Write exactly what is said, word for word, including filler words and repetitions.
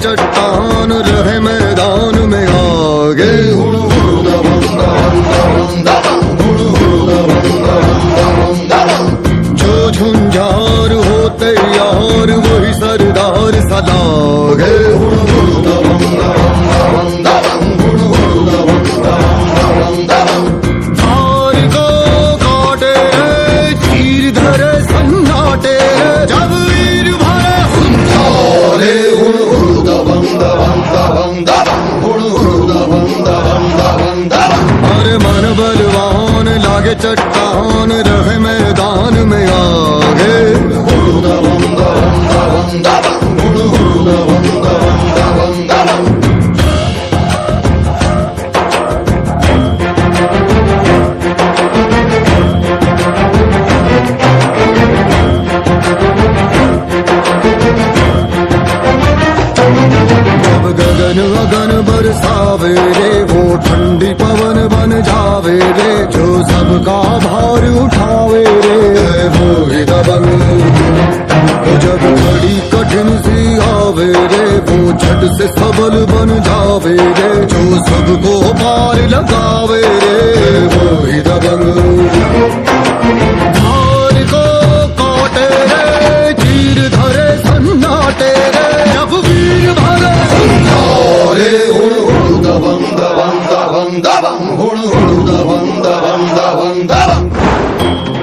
चट्टान रहे मैदान में आगे। जो झुंझार होते यार वही सरदार सदागे। धार को काटे तीर धरे सन्नाटे जब वीर भरे हुंकारे। अरे मन बलवान लागे चट्टान रहे मैदान में आगे। जब गगन अगन बरसावे रे वो ठंडी पवन बन जावे रे। जो सबका भार उठावे रे वो ही दबंग। जब घड़ी कठिन सी आवे रे वो झट से सबल बन जावे रे। जो सबको पार लगावे रे वो ही दबंग। धार को काटे रे तीर धरे सन्नाटे रे जब वीर भरे हुंकारे। दबंग दबंग दबंग दबंग दबंग दबंग दबंग दबंग।